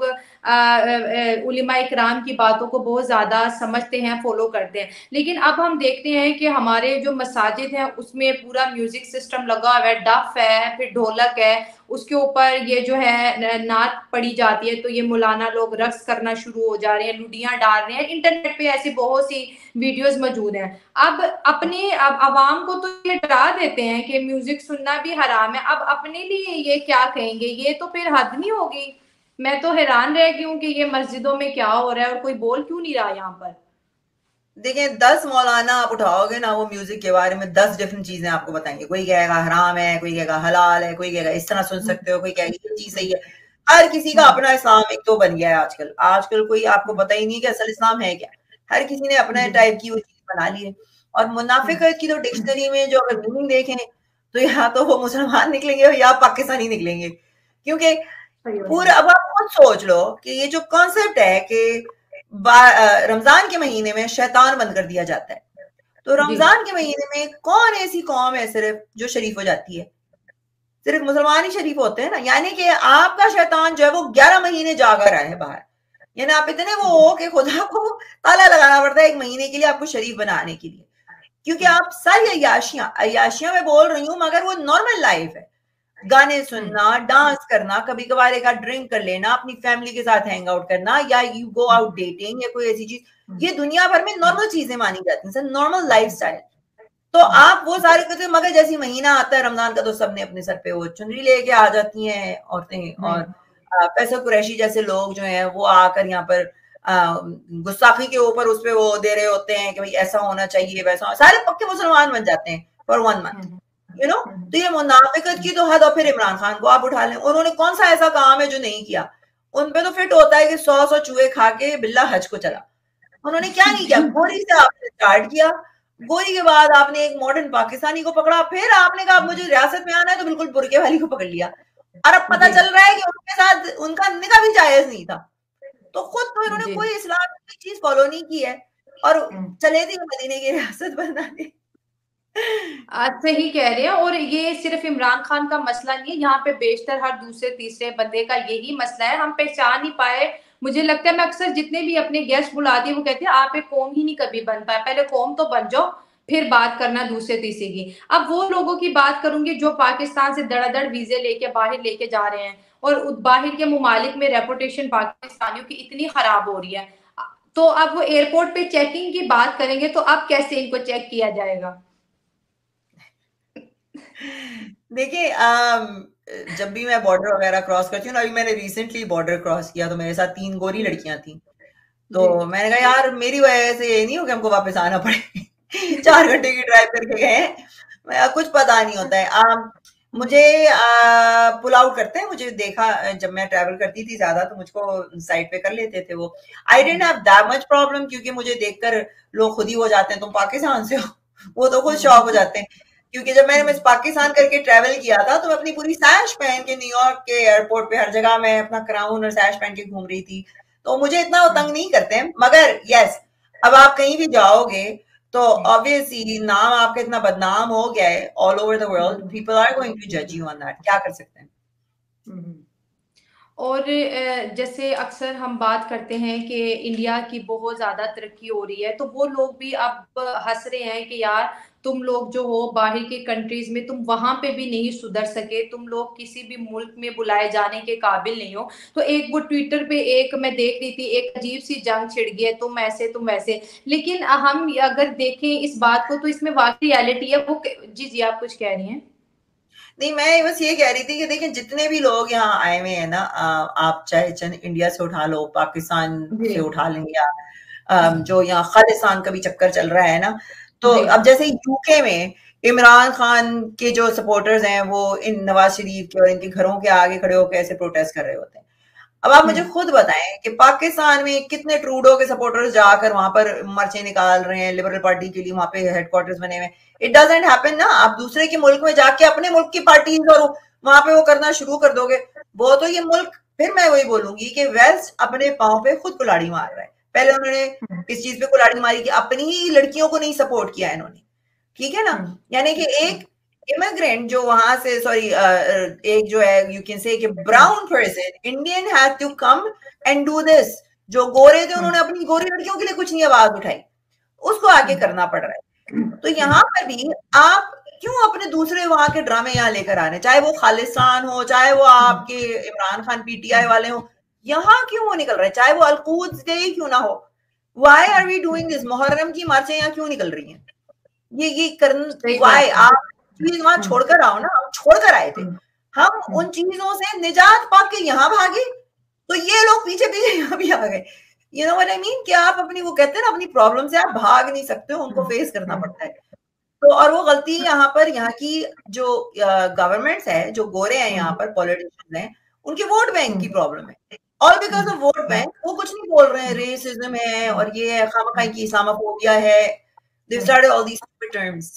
उलिमा इकराम की बातों को बहुत ज्यादा समझते हैं, फॉलो करते हैं। लेकिन अब हम देखते हैं कि हमारे जो मसाजिद हैं उसमें पूरा म्यूजिक सिस्टम लगा हुआ है, डफ है, फिर ढोलक है, उसके ऊपर ये जो है नात पड़ी जाती है, तो ये मौलाना लोग रक्स करना शुरू हो जा रहे हैं, लुडियां डाल रहे हैं। इंटरनेट पे ऐसी बहुत सी वीडियोस मौजूद हैं। अब अपने अब आवाम को तो ये डरा देते हैं कि म्यूजिक सुनना भी हराम है, अब अपने लिए ये क्या कहेंगे? ये तो फिर हद नहीं होगी। मैं तो हैरान रह गई हूँ कि ये मस्जिदों में क्या हो रहा है और कोई बोल क्यों नहीं रहा यहाँ पर। देखिए, दस मौलाना आप उठाओगे ना, वो म्यूजिक के बारे में दस डिफरेंट चीजें आपको बताएंगे। कोई कहेगा हराम है, कोई कहेगा हलाल है, कोई कहेगा इस तरह सुन सकते हो, कोई कहेगा ये चीज सही है। हर किसी का अपना इस्लाम एक तो बन गया है आजकल। आजकल कोई आपको पता ही नहीं कि असल इस्लाम है क्या। हर किसी ने अपना टाइप की वो चीज बना ली है। और मुनाफिकत की तो डिक्शनरी में जो अगर मीनिंग देखें तो या तो वो मुसलमान निकलेंगे या पाकिस्तानी निकलेंगे। क्योंकि पूरा, अब आप खुद सोच लो कि ये जो कॉन्सेप्ट है कि रमजान के महीने में शैतान बंद कर दिया जाता है, तो रमजान के महीने में कौन ऐसी कौम है सिर्फ जो शरीफ हो जाती है? सिर्फ मुसलमान ही शरीफ होते हैं ना। यानी कि आपका शैतान जो है वो ग्यारह महीने जागा रहा है बाहर। यानी आप इतने वो हो कि खुदा को ताला लगाना पड़ता है एक महीने के लिए आपको शरीफ बनाने के लिए, क्योंकि आप सारी अय्याशियां अय्याशियां मैं बोल रही हूँ, मगर वो नॉर्मल लाइफ है। गाने सुनना, डांस करना, कभी कभार एक आध ड्रिंक कर लेना, अपनी फैमिली के साथ हैंग आउट करना, या यू गो आउट डेटिंग या कोई ऐसी चीज, ये दुनिया भर में नॉर्मल चीजें मानी जाती हैं, नॉर्मल लाइफस्टाइल। तो आप वो सारे करते, मगर जैसे महीना आता है रमजान का तो सबने अपने सर पे वो चुनरी लेके आ जाती हैं औरतें, और फैसल कुरैशी जैसे लोग जो हैं वो आकर यहाँ पर गुस्ताखी के ऊपर उस पे वो दे रहे होते हैं कि भाई ऐसा होना चाहिए वैसा, सारे पक्के मुसलमान बन जाते हैं for one month, you know. तो ये मुनाफिकत की तो हद। और फिर इमरान खान को आप उठा लें, उन्होंने कौन सा ऐसा काम है जो नहीं किया? उन पे तो फिट होता है कि सौ सौ चूहे खा के बिल्ला हज को चला। उन्होंने क्या नहीं किया? गोरी से आपने स्टार्ट किया, गोरी के बाद आपने एक मॉडर्न पाकिस्तानी को पकड़ा, फिर आपने कहा मुझे रियासत में आना है तो बिल्कुल बुरके वाली को पकड़ लिया, और अब पता चल रहा है कि उनके साथ उनका निकाह भी जायज नहीं था। तो खुद तो इन्होंने कोई इस्लाम की चीज फॉलो नहीं की है और चले थे मदीने की रियासत बनाने। आप सही कह रहे हैं। और ये सिर्फ इमरान खान का मसला नहीं है, यहाँ पे बेशतर हर दूसरे तीसरे बंदे का यही मसला है। हम पहचान नहीं पाए। मुझे लगता है मैं अक्सर जितने भी अपने गेस्ट बुलाती हूँ वो कहते हैं आप एक कौम ही नहीं कभी बन पाए, पहले कौम तो बन जाओ फिर बात करना दूसरे तीसरे की। अब वो लोगों की बात करूंगी जो पाकिस्तान से धड़ाधड़ वीजे लेके बाहर लेके जा रहे हैं, और बाहर के मुमालिक में रेपुटेशन पाकिस्तानियों की इतनी खराब हो रही है। तो अब वो एयरपोर्ट पे चेकिंग की बात करेंगे तो अब कैसे इनको चेक किया जाएगा? देखिए, जब भी मैं बॉर्डर वगैरह क्रॉस करती हूँ ना, अभी मैंने रिसेंटली बॉर्डर क्रॉस किया तो मेरे साथ तीन गोरी लड़कियां थी, तो मैंने कहा यार मेरी वजह से ये नहीं हो कि हमको वापस आना पड़े। चार घंटे की ड्राइव करके गए, मैं कुछ पता नहीं होता है। आ, मुझे पुल आउट करते हैं, मुझे देखा जब मैं ट्रैवल करती थी ज्यादा तो मुझको साइड पे कर लेते थे वो। I didn't have that much problem, क्योंकि मुझे देखकर लोग खुद ही हो जाते हैं तुम पाकिस्तान से हो, वो तो खुद शौक हो जाते हैं। क्योंकि जब मैंने मिस पाकिस्तान करके ट्रैवल किया था तो मैं अपनी पूरी सैश पहन के न्यूयॉर्क के एयरपोर्ट पे हर जगह मैं अपना क्राउन और सैश पहन के घूम रही थी, तो मुझे इतना वो तंग नहीं करते हैं। मगर यस, अब आप कहीं भी जाओगे तो ऑब्वियसली नाम आपका इतना बदनाम हो गया है all over the world, people are going to जज यू ऑन दैट। क्या कर सकते हैं? और जैसे अक्सर हम बात करते हैं कि इंडिया की बहुत ज्यादा तरक्की हो रही है, तो वो लोग भी अब हंस रहे हैं कि यार तुम लोग जो हो बाहर के कंट्रीज में तुम वहां पे भी नहीं सुधर सके, तुम लोग किसी भी मुल्क में बुलाए जाने के काबिल नहीं हो। तो एक वो ट्विटर पे एक मैं देख रही थी, एक अजीब सी जंग छिड़ गई है, तुम ऐसे तुम वैसे। लेकिन हम अगर देखें इस बात को तो इसमें वाकई रियलिटी है वो। जी जी आप कुछ कह रही हैं? नहीं, मैं बस ये कह रही थी कि देखिए जितने भी लोग यहाँ आए हुए हैं ना, आप चाहे चंद इंडिया से उठा लो, पाकिस्तान से उठा लें, या जो यहाँ खालिस्तान का भी चक्कर चल रहा है ना, तो अब जैसे यूके में इमरान खान के जो सपोर्टर्स हैं वो इन नवाज शरीफ के और इनके घरों के आगे खड़े होकर ऐसे प्रोटेस्ट कर रहे होते हैं। अब आप मुझे खुद बताएं कि पाकिस्तान में कितने ट्रूडो के सपोर्टर्स जाकर वहां पर मर्चे निकाल रहे हैं लिबरल पार्टी के लिए, वहां पे हेडक्वार्टर्स बने हुए। इट डजंट हैपन ना। आप दूसरे के मुल्क में जाके अपने मुल्क की पार्टी और वहां पे वो करना शुरू कर दोगे, वो तो ये मुल्क, फिर मैं वही बोलूंगी कि वेस्ट अपने पांव पे खुद कुल्हाड़ी मार रहा है। पहले उन्होंने किस चीज पे कुल्हाड़ी मारी कि अपनी ही लड़कियों को नहीं सपोर्ट किया इन्होंने, ठीक है ना। यानी कि एक इमिग्रेंट जो वहां से, सॉरी एक जो है यू कैन से कि brown person Indian had to come and do this. जो गोरे थे उन्होंने अपनी गोरी लड़कियों के लिए कुछ नहीं आवाज उठाई, उसको आगे करना पड़ रहा है। तो यहाँ पर भी आप क्यों अपने दूसरे वहां के ड्रामे यहाँ लेकर आ रहे हैं, चाहे वो खालिस्तान हो, चाहे वो आपके इमरान खान पीटीआई वाले हो, यहाँ क्यों वो निकल रहे हैं, चाहे वो अलकूद डे क्यों ना हो, why are we doing this? Muharram की मार्चें यहाँ क्यों निकल रही हैं? ये ये करन वाई? आप चीज वहां छोड़कर आओ ना, हम छोड़कर आए थे, हम उन चीजों से निजात पा के यहाँ भागे, तो ये लोग पीछे पीछे यहाँ भी आ गए। You know what I mean? कि आप अपनी, वो कहते हैं ना, अपनी प्रॉब्लम से आप भाग नहीं सकते हो, उनको फेस करना पड़ता है। तो और वो गलती यहाँ पर, यहाँ की जो गवर्नमेंट्स है, जो गोरे हैं यहाँ पर, पॉलिटिशियंस हैं, उनकी वोट बैंक की प्रॉब्लम है, all because of vote bank. वो कुछ नहीं बोल रहे हैं, रेसिज्म है और ये है, खामखाई की इस्लामोफोबिया है, they started all these terms.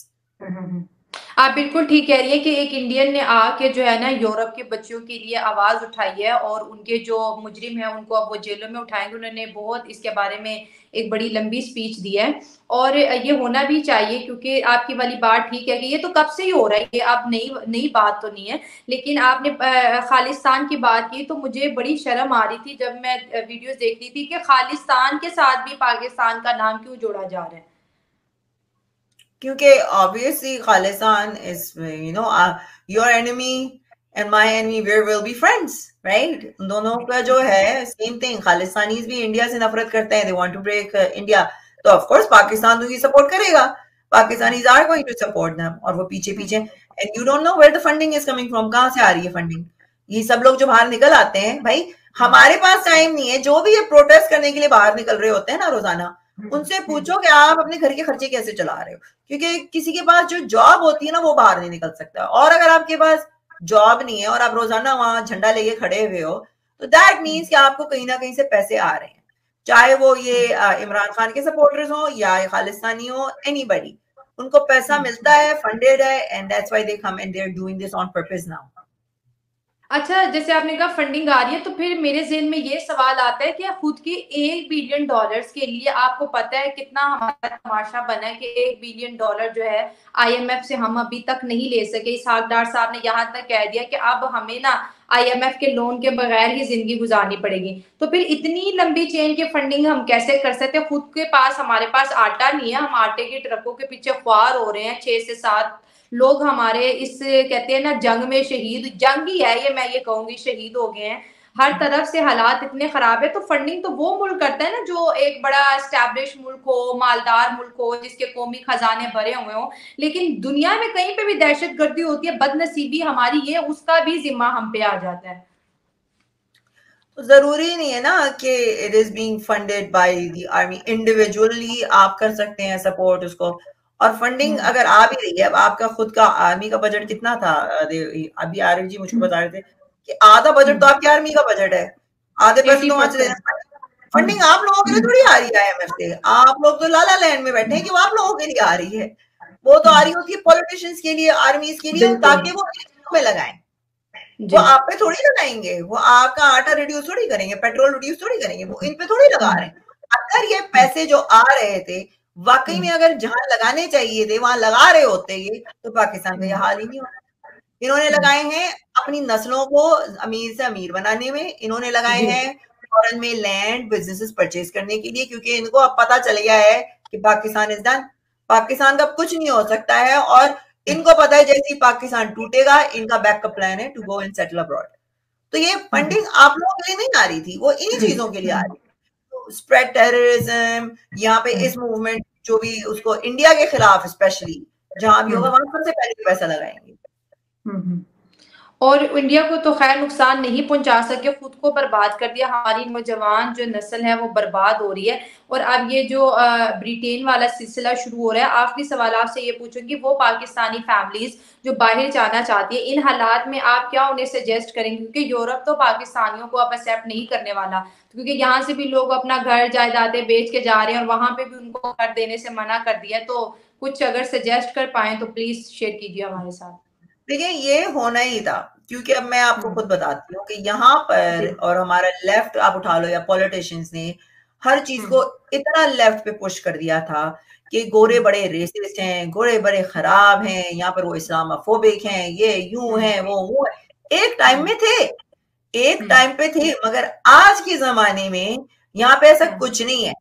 आप बिल्कुल ठीक कह रही है कि एक इंडियन ने आके जो है ना यूरोप के बच्चों के लिए आवाज उठाई है और उनके जो मुजरिम है उनको अब वो जेलों में उठाएंगे। उन्होंने बहुत इसके बारे में एक बड़ी लंबी स्पीच दी है और ये होना भी चाहिए, क्योंकि आपकी वाली बात ठीक है कि ये तो कब से ही हो रहा है, ये अब नई नई बात तो नहीं है। लेकिन आपने खालिस्तान की बात की तो मुझे बड़ी शर्म आ रही थी जब मैं वीडियोस देख रही थी कि खालिस्तान के साथ भी पाकिस्तान का नाम क्यों जोड़ा जा रहा है। क्योंकि obviously Khalistan is, you know, uh, your enemy and my enemy, we will be friends, right? दोनों का जो है same thing। खालिस्तानीज भी इंडिया से नफरत करते हैं, they want to break uh, India, तो of course पाकिस्तान उनकी सपोर्ट करेगा, Pakistanis are going to support them, और वो पीछे पीछे, and you don't know where the funding is coming from, कहाँ से आ रही है फंडिंग। ये सब लोग जो बाहर निकल आते हैं, भाई हमारे पास टाइम नहीं है, जो भी ये प्रोटेस्ट करने के लिए बाहर निकल रहे होते हैं ना रोजाना, उनसे पूछो कि आप अपने घर के खर्चे कैसे चला रहे हो, क्योंकि किसी के पास जो जॉब होती है ना वो बाहर नहीं निकल सकता, और अगर आपके पास जॉब नहीं है और आप रोजाना वहां झंडा लेके खड़े हुए हो, तो दैट मीन्स कि आपको कहीं ना कहीं से पैसे आ रहे हैं, चाहे वो ये इमरान खान के सपोर्टर्स हो या खालिस्तानी हो, एनीबडी, उनको पैसा मिलता है, फंडेड है, and that's why they come and they are doing this on purpose now. अच्छा, जैसे आपने कहा फंडिंग आ रही है, तो फिर मेरे ज़हन में ये सवाल आता है कि खुद के एक बिलियन डॉलर्स के लिए आपको पता है कितना हमारा तमाशा बना है कि एक बिलियन डॉलर जो है आईएमएफ से हम अभी तक नहीं ले सके। इसहाक डार साहब ने यहाँ तक कह दिया कि अब हमें ना आईएमएफ के लोन के बगैर ही जिंदगी गुजारनी पड़ेगी। तो फिर इतनी लंबी चेन की फंडिंग हम कैसे कर सकते हैं? खुद के पास, हमारे पास आटा नहीं है, हम आटे के ट्रकों के पीछे ख्वार हो रहे हैं, छह से सात लोग हमारे इस कहते हैं ना जंग में शहीद, जंग ही है ये, मैं ये कहूंगी शहीद हो गए हैं। हर तरफ से हालात इतने खराब है, तो फंडिंग तो वो मुल्क करता है ना जो एक बड़ा एस्टैब्लिश मुल्क हो, मालदार मुल्क हो, जिसके कौमी खजाने भरे हुए हो। लेकिन दुनिया में कहीं पे भी दहशतगर्दी होती है, बदनसीबी हमारी ये, उसका भी जिम्मा हम पे आ जाता है। तो जरूरी नहीं है ना कि it is being funded by the army, individually आप कर सकते हैं सपोर्ट उसको, और फंडिंग अगर आ भी रही है, अब आपका खुद का आर्मी का बजट कितना था? अभी आरिफ जी मुझको बता रहे थे कि आधा बजट तो आपकी आर्मी का बजट है, आधे पैसे तो वहां चले जाते हैं। फंडिंग आप लोगों के लिए थोड़ी आ रही है आईएमएफ से, आप लोग तो लाला लैंड में बैठे हैं कि वो आप लोगों के लिए आ रही है, वो तो आ रही होती है पॉलिटिशियंस के लिए, आर्मीज के लिए, ताकि वो में लगाएं, वो आप पे थोड़ी लगाएंगे, वो आपका आटा रिड्यूस थोड़ी करेंगे, पेट्रोल रिड्यूस थोड़ी करेंगे, वो इन पे थोड़ी लगा रहे हैं। अगर ये पैसे जो आ रहे थे वाकई में अगर जहां लगाने चाहिए थे वहां लगा रहे होते ये, तो पाकिस्तान का यह हाल ही नहीं होता। इन्होंने लगाए हैं अपनी नस्लों को अमीर से अमीर बनाने में, इन्होंने लगाए हैं फॉरेन में लैंड बिजनेसेस परचेज करने के लिए, क्योंकि इनको अब पता चल गया है कि पाकिस्तान इज डन, पाकिस्तान का कुछ नहीं हो सकता है, और इनको पता है जैसे ही पाकिस्तान टूटेगा इनका बैकअप प्लान है to go and settle abroad. तो ये फंडिंग आप लोगों के लिए नहीं आ रही थी, वो इन्हीं चीजों के लिए आ रही, स्प्रेड टेररिज्म, यहाँ पे इस मूवमेंट जो भी उसको इंडिया के खिलाफ स्पेशली जहां भी होगा वहां सबसे पहले पैसा लगाएंगे। और इंडिया को तो खैर नुकसान नहीं पहुंचा सके, खुद को बर्बाद कर दिया। हमारी नौजवान जो नस्ल है वो बर्बाद हो रही है। और अब ये जो ब्रिटेन वाला सिलसिला शुरू हो रहा है, आखिरी सवाल आपसे ये पूछूंगी, वो पाकिस्तानी फैमिलीज जो बाहर जाना चाहती है, इन हालात में आप क्या उन्हें सजेस्ट करेंगे? क्योंकि यूरोप तो पाकिस्तानियों को अब एक्सेप्ट नहीं करने वाला, क्योंकि यहाँ से भी लोग अपना घर जायदादें बेच के जा रहे हैं और वहां पे भी उनको घर देने से मना कर दिया। तो कुछ अगर सजेस्ट कर पाए तो प्लीज शेयर कीजिए हमारे साथ। देखिए ये होना ही था, क्योंकि अब मैं आपको खुद बताती हूँ कि यहाँ पर और हमारा लेफ्ट आप उठा लो या पॉलिटिशियंस ने हर चीज को इतना लेफ्ट पे पुश कर दिया था कि गोरे बड़े रेसिस्ट हैं, गोरे बड़े खराब हैं, यहाँ पर वो इस्लामोफोबिक हैं, ये यूं है वो वो है। एक टाइम में थे, एक टाइम पे थे, मगर आज के जमाने में यहाँ पे ऐसा कुछ नहीं है।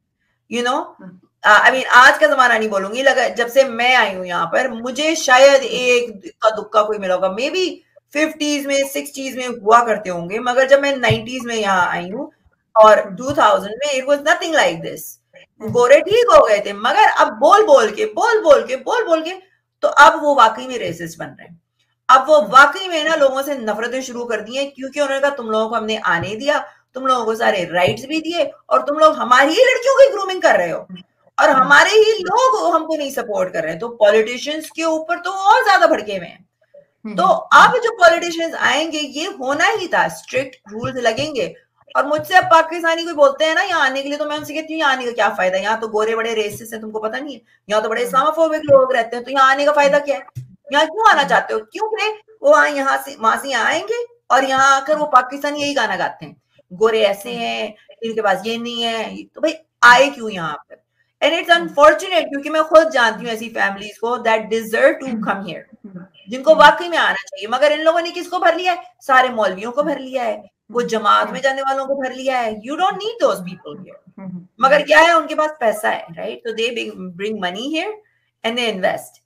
यू नो आई मीन आज का जमाना नहीं बोलूंगी, लगा जब से मैं आई हूँ यहाँ पर मुझे शायद एक का दुक्का कोई मिला होगा, मे बी फिफ्टीज में सिक्सटीज में हुआ करते होंगे, मगर जब मैं नाइन्टीज में यहाँ आई हूँ और टू थाउजेंड में it was nothing like this. गोरे ठीक हो गए थे, मगर अब बोल बोल के बोल बोल के बोल बोल के तो अब वो वाकई में रेसिस्ट बन रहे हैं। अब वो वाकई में ना लोगों से नफरतें शुरू कर दी हैं, क्योंकि उन्होंने कहा तुम लोगों को हमने आने दिया, तुम लोगों को सारे राइट्स भी दिए और तुम लोग हमारी ही लड़कियों की ग्रूमिंग कर रहे हो और हमारे ही लोग हमको नहीं सपोर्ट कर रहे हैं। तो पॉलिटिशियंस के ऊपर तो और ज्यादा भड़के हुए हैं। तो अब जो पॉलिटिशियंस आएंगे ये होना ही था, स्ट्रिक्ट रूल्स लगेंगे। और मुझसे अब पाकिस्तानी कोई बोलते हैं ना यहाँ आने के लिए, तो मैं उनसे कहती हूँ यहाँ आने का क्या फायदा, यहाँ तो गोरे बड़े रेसिस्ट हैं, तुमको पता नहीं है, यहाँ तो बड़े इस्लामोफोबिक लोग रहते हैं, तो यहाँ आने का फायदा क्या है, यहाँ क्यों आना चाहते हो? क्यों वो यहाँ से वहां से यहाँ आएंगे और यहाँ आकर वो पाकिस्तानी यही गाना गाते हैं, गोरे ऐसे हैं, इनके पास ये नहीं है, तो भाई आए क्यों यहाँ पर? एंड इट्स अनफॉर्चुनेट, क्योंकि मैं खुद जानती हूँ ऐसी फैमिलीज को that deserve to come here, जिनको वाकई में आना चाहिए, मगर इन लोगों ने किसको भर लिया है? सारे मौलवियों को भर लिया है, वो जमात में जाने वालों को भर लिया है। You don't need those people here. मगर क्या है, उनके पास पैसा है, राइट? तो they bring money here and they invest.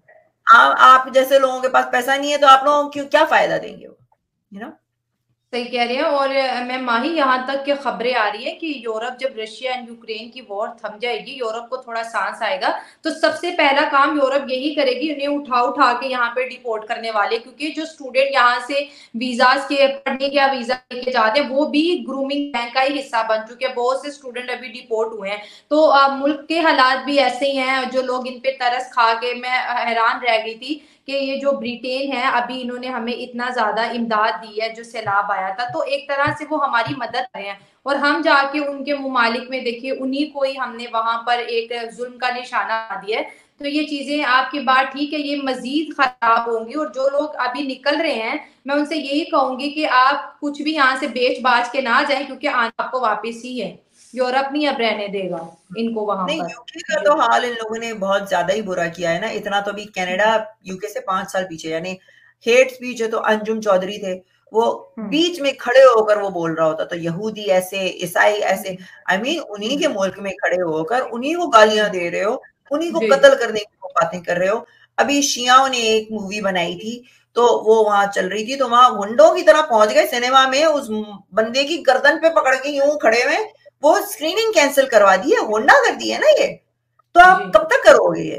आप जैसे लोगों के पास पैसा नहीं है तो आप लोगों को क्या फायदा देंगे वो, यू नो? सही कह रहे हैं। और मैं माही यहाँ तक के खबरें आ रही है कि यूरोप जब रशिया एंड यूक्रेन की वॉर थम जाएगी, यूरोप को थोड़ा सांस आएगा, तो सबसे पहला काम यूरोप यही करेगी, उन्हें उठा उठा के यहाँ पे डिपोर्ट करने वाले, क्योंकि जो स्टूडेंट यहाँ से वीजाज के पढ़ने के वीजा लेके जाते हैं वो भी ग्रूमिंग गैंग का ही हिस्सा बन चुके हैं। बहुत से स्टूडेंट अभी डिपोर्ट हुए हैं। तो आ, मुल्क के हालात भी ऐसे ही हैं, जो लोग इन पे तरस खा के, मैं हैरान रह गई थी कि ये जो ब्रिटेन है अभी इन्होंने हमें इतना ज्यादा इमदाद दी है, जो सैलाब आया था, तो एक तरह से वो हमारी मदद कर रहे हैं, और हम जाके उनके मुमालिक में देखिए उन्हीं को ही हमने वहां पर एक जुल्म का निशाना दिया है। तो ये चीजें, आपकी बात ठीक है, ये मजीद खराब होंगी। और जो लोग अभी निकल रहे हैं, मैं उनसे यही कहूंगी कि आप कुछ भी यहाँ से बेच बाच के ना जाए, क्योंकि आना आपको वापिस ही है। यूरोप नहीं अब रहने देगा इनको वहां नहीं, पर। यूके का तो हाल इन लोगों ने बहुत ज्यादा ही बुरा किया है ना। इतना तो अभी कनाडा यूके से पांच साल पीछे, यानी हेट स्पीच है तो अंजुम चौधरी थे, वो बीच में खड़े होकर वो बोल रहा होता तो यहूदी ऐसे, ईसाई ऐसे, आई मीन उन्हीं के मुल्क में खड़े होकर उन्हीं को गालियां दे रहे हो, उन्हीं को कत्ल करने की बातें कर रहे हो। अभी शियाओं ने एक मूवी बनाई थी तो वो वहां चल रही थी, तो वहां गुंडों की तरह पहुंच गए सिनेमा में, उस बंदे की गर्दन पे पकड़ के यूं खड़े हुए, वो स्क्रीनिंग कैंसिल करवा दी है, होंडा कर दी है ना ये। तो आप कब तक करोगे ये?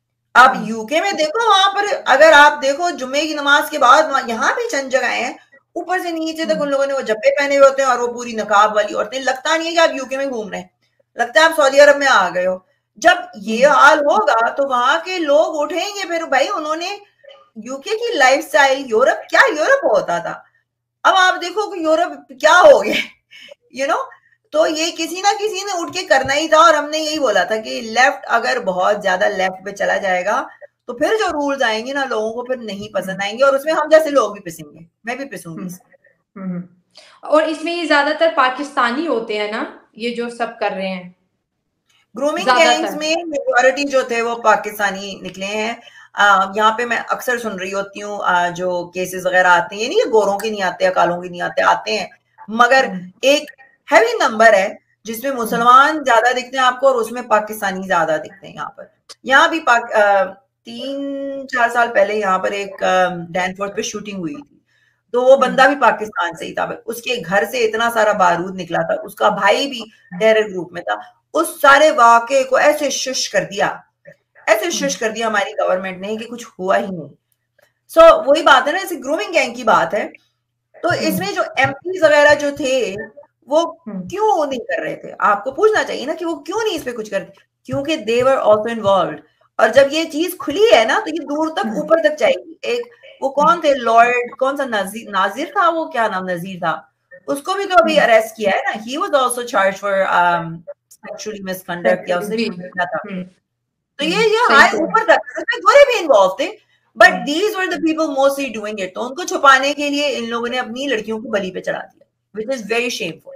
आप यूके में देखो, वहां पर अगर आप देखो जुम्मे की नमाज के बाद यहाँ भी चंद जगह हैं, ऊपर से नीचे तक उन लोगों ने वो जब्बे पहने हुए होते हैं और वो पूरी नकाब वाली औरतें। लगता नहीं है कि आप यूके में घूम रहे हैं, लगता है आप सऊदी अरब में आ गए हो। जब ये हाल होगा तो वहां के लोग उठेंगे फिर, भाई उन्होंने यूके की लाइफस्टाइल, यूरोप क्या यूरोप होता था, अब आप देखो कि यूरोप क्या हो गया, यू नो। तो ये किसी ना किसी ने उठ के करना ही था, और हमने यही बोला था कि लेफ्ट अगर बहुत ज्यादा लेफ्ट पे चला जाएगा तो फिर जो रूल्स आएंगे ना लोगों को फिर नहीं पसंद आएंगे, और उसमें हम जैसे लोग भी पिसेंगे, मैं भी पिसूंगी। और इसमें ये ज्यादातर पाकिस्तानी होते हैं ना, ये जो सब कर रहे हैं ग्रूमिंग गैंग्स में मेजॉरिटी जो थे वो पाकिस्तानी निकले हैं। यहाँ पे मैं अक्सर सुन रही होती हूँ जो केसेस वगैरह आते हैं, ये नहीं गोरों के नहीं आते, कालों के नहीं आते, आते हैं, मगर एक हैवी नंबर है जिसमें मुसलमान ज्यादा दिखते हैं आपको और उसमें पाकिस्तानी ज्यादा दिखते हैं। यहाँ पर यहाँ भी पाक, आ, तीन चार साल पहले यहाँ पर एक डैनफोर्थ पे शूटिंग हुई थी, तो वो बंदा भी पाकिस्तान से ही था, उसके घर से इतना सारा बारूद निकला था, उसका भाई भी टेरर ग्रुप में था। उस सारे वाक़े को ऐसे शुश कर दिया, ऐसे शुश कर दिया हमारी गवर्नमेंट ने कि कुछ हुआ ही नहीं। सो so, वही बात है ना, ऐसे ग्रूमिंग गैंग की बात है। तो इसमें जो एमपीज वगैरह जो थे वो क्यों नहीं कर रहे थे, आपको पूछना चाहिए ना कि वो क्यों नहीं इस पे कुछ करते, क्योंकि दे वर आल्सो इन्वॉल्व्ड। और जब ये चीज खुली है ना तो ये दूर तक ऊपर तक जाएगी। एक वो कौन थे, लॉर्ड कौन सा नाजिर नाजिर था, वो क्या नाम नजीर था, उसको भी तो अभी अरेस्ट किया है ना, he was also charge for sexually misconduct, या उसने भी किया था। तो ये ये हाई ऊपर तक, इसमें गोरे भी इन्वॉल्व थे, but these were the people mostly doing it. तो उनको छुपाने के लिए इन लोगों ने अपनी लड़कियों को बलि पे चढ़ा दिया, व्हिच इज वेरी शेमफुल।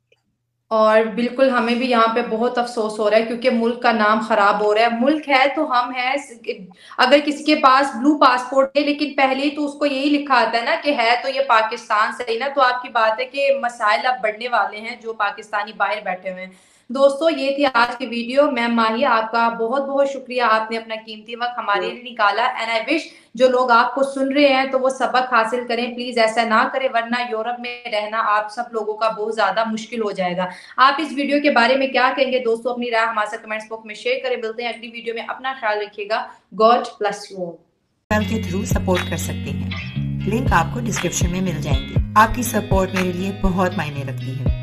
और बिल्कुल हमें भी यहाँ पे बहुत अफसोस हो रहा है, क्योंकि मुल्क का नाम खराब हो रहा है। मुल्क है तो हम हैं, अगर किसी के पास ब्लू पासपोर्ट है लेकिन पहले तो उसको यही लिखा आता है ना कि है तो ये पाकिस्तान से ही ना, तो आपकी बात है कि मसाइल अब बढ़ने वाले हैं जो पाकिस्तानी बाहर बैठे हुए हैं। दोस्तों ये थी आज की वीडियो। मैम माहिया, आपका बहुत बहुत शुक्रिया, आपने अपना कीमती वक्त हमारे लिए निकाला। एंड आई विश जो लोग आपको सुन रहे हैं तो वो सबक हासिल करें। प्लीज ऐसा ना करें, वरना यूरोप में रहना आप सब लोगों का बहुत ज्यादा मुश्किल हो जाएगा। आप इस वीडियो के बारे में क्या कहेंगे दोस्तों? अपनी राय हमारे साथ कमेंट्स बॉक्स में शेयर करें। मिलते हैं अगली वीडियो में, अपना ख्याल रखिएगा। God bless you all. के थ्रू सपोर्ट कर सकते हैं, लिंक आपको डिस्क्रिप्शन में मिल जाएंगे। आपकी सपोर्ट मेरे लिए बहुत मायने रखती है।